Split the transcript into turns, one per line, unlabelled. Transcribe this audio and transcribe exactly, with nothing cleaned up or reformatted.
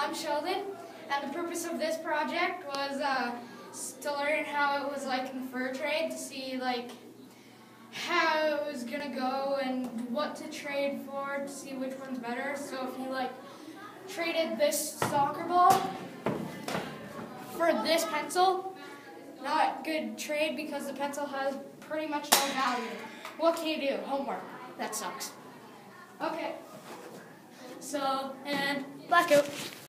I'm Sheldon, and the purpose of this project was uh, to learn how it was like in the fur trade, to see like how it was gonna go and what to trade for, to see which one's better. So if you like traded this soccer ball for this pencil, not good trade because the pencil has pretty much no value. What can you do? Homework. That sucks. Okay. So, and blackout.